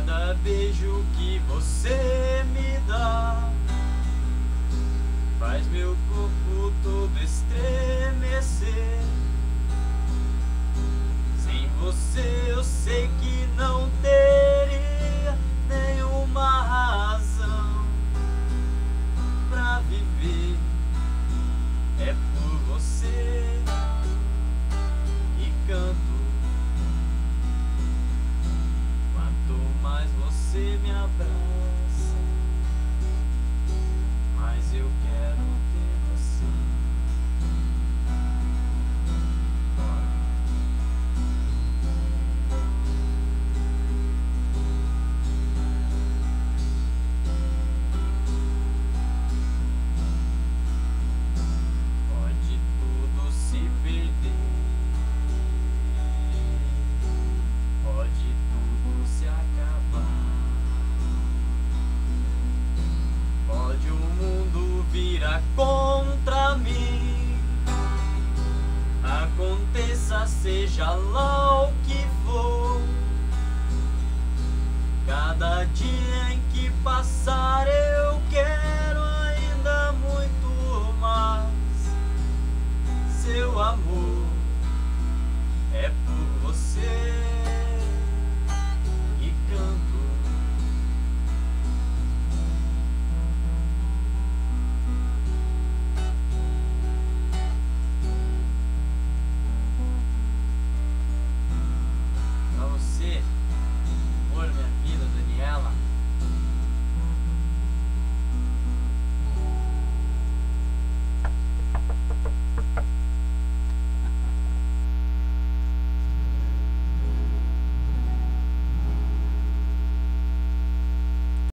Cada beijo que você me dá faz meu corpo todo estremecer. Sem você eu sei que não teria nenhuma razão pra viver. É por você e canto. Quanto mais você me abraça, mais eu quero ter você. Pode tudo se perder, pode tudo se acabar, pode o mundo virar contra mim. Aconteça, seja lá o que for, cada dia em que passar eu